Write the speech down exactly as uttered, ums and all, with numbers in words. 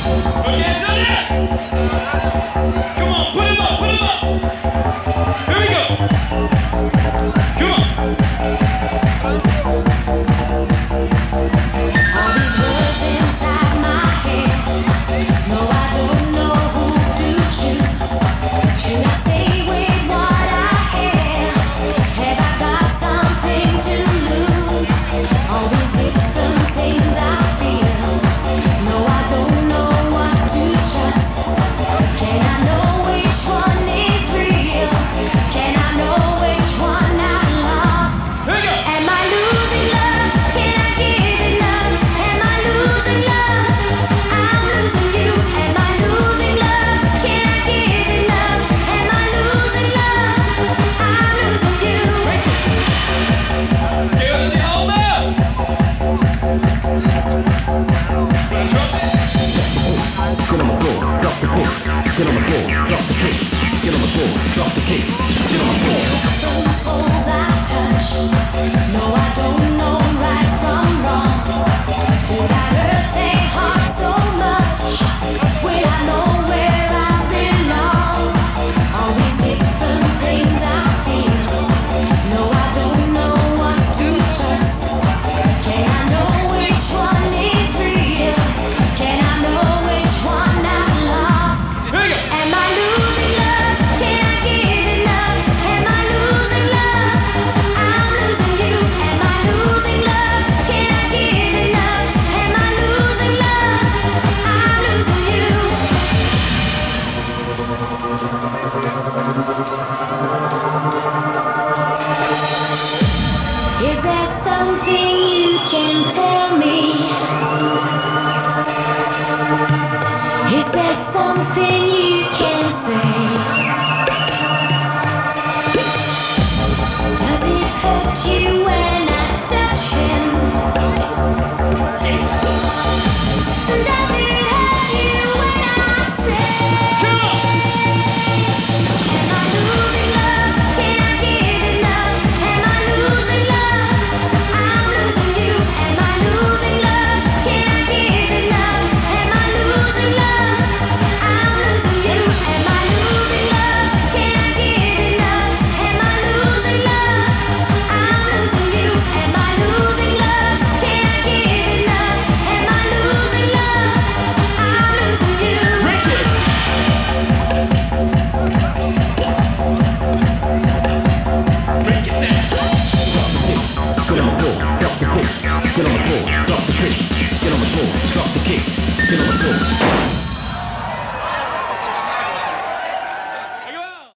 Okay, so yeah. Come on, put him up, put him up. Here we go. Come on. All these words inside my head. No, I don't know who to choose. Should I stay with what I have? Have I got something to lose? All these different things I feel. No, I don't know what to trust. Can I know which one is real? Can I know which one I lost? Here we go. Am I losing love? Can I give enough? Am I losing love? I'm losing you. Am I losing love? Can I give enough? Am I losing love? I'm losing you. Give us the whole bell. Wanna drop it? Get on the floor, drop the kick. Get on the floor, drop the kick. Get on the floor, drop the kick. Get on the floor. Those souls I touch. No, I don't know right from wrong. Did I hurt their heart so much? Will I know where I belong? All these different things I feel. No, I don't know what to trust. Can I know which one is real? Can I know which one I lost? Here we go. Am I losing love? Can I give enough? Am I losing love? I'm losing you. Am I losing love? Can I give enough? Am I losing love? I'm losing you. Is there something you can tell me? Is there something you can say? Does it hurt you when I touch him? Does it hurt you when I say? Come on. Am I losing love? Can I give enough? Am I losing love? I'm losing you. Am I losing love? Can I give enough? Am I losing love? I'm losing you. Am I losing love? Can I give enough? Am I losing love? I'm losing you. Am I losing love? Can I give enough? Am I losing love? I'm losing you. Ricky. Break it down. Get on the floor, drop the kick. Get on the floor, drop the kick. Get on the floor, drop the kick. Get on the floor.